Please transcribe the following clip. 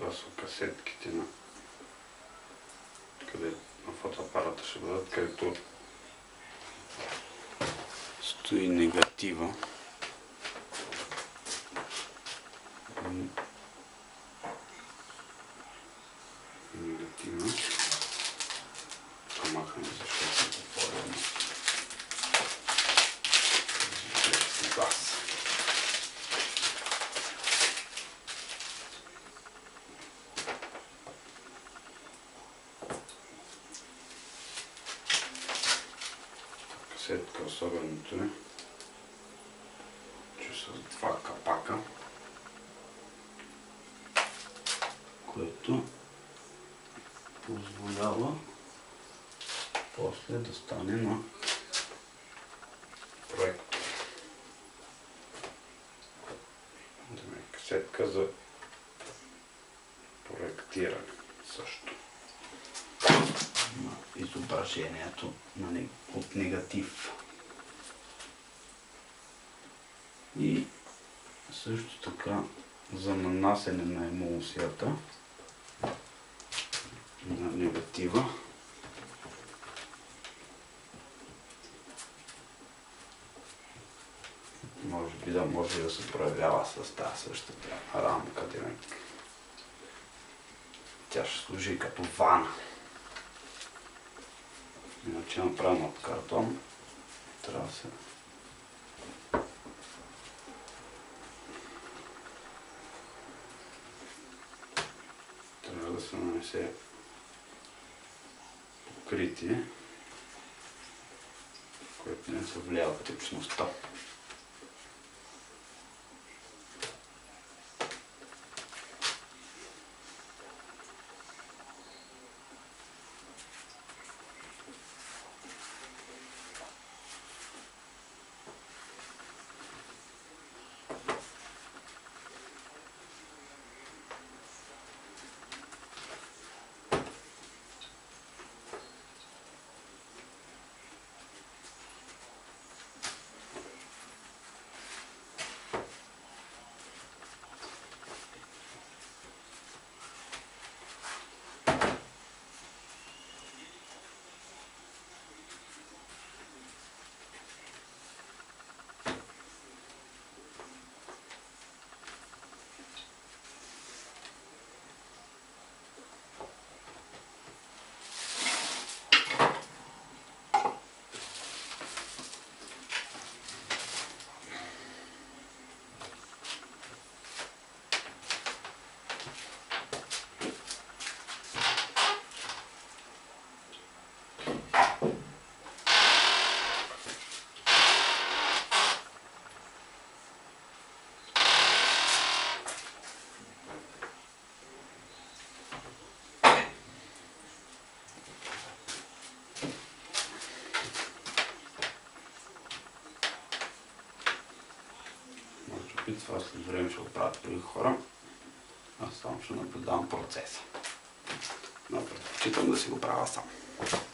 това са касетките на фотоапарата ще бъдат, където стои негатива. Махаме, защото е по-лено. Касетка особеното е, че с два капака, което позволява после да стане на проект. Касетка за проектиране също на изображението от негатив. И също така за нанасене на емулсията на негатива. Може би да може да се проявява с тази същата рамка. Тя ще служи като вана. Иначе направим от картон. Трябва да се нанесе покритие, което не съвлява течността. Това след време ще го правят други хора. Аз само ще наблюдавам процеса. Но предпочитам да си го правя сам.